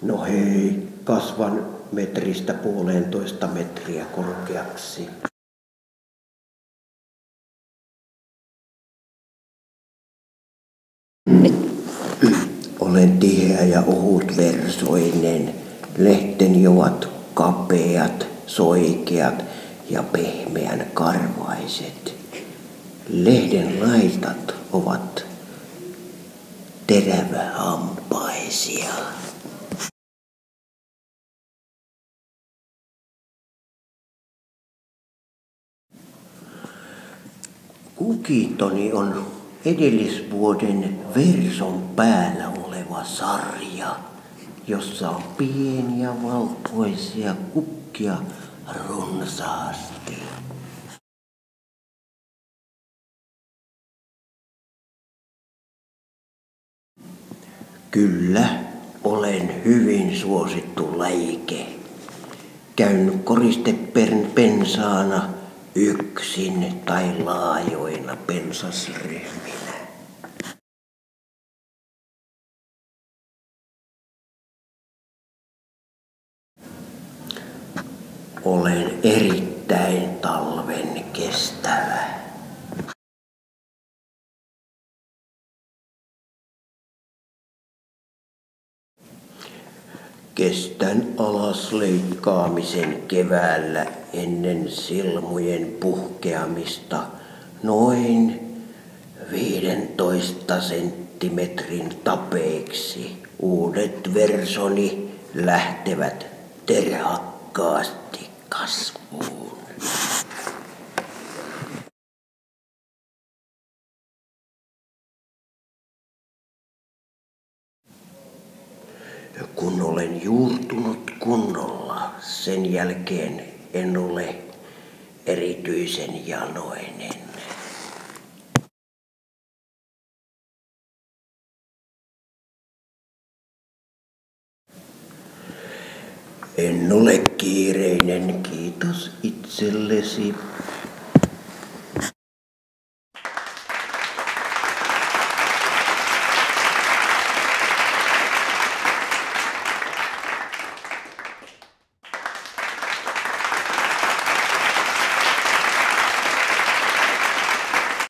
No hei, kasvan metristä 1,5 metriä korkeaksi. Olen tiheä ja ohutversoinen. Lehteni ovat kapeat, soikeat ja pehmeän karvaiset. Lehden laitat ovat terävähampaisia. Kukitoni on edellisvuoden verson päällä oleva sarja, jossa on pieniä valkoisia kukkia runsaasti. Kyllä, olen hyvin suosittu lajike. Käyn koristepensaana yksin tai laajoina pensasryhminä. Olen erittäin talven kestävä. Kestän alasleikkaamisen keväällä ennen silmujen puhkeamista noin 15 senttimetrin tapeiksi. Uudet versoni lähtevät terhakkaasti kasvuun. Kun olen juurtunut kunnolla, sen jälkeen en ole erityisen janoinen. En ole kiireinen, kiitos itsellesi.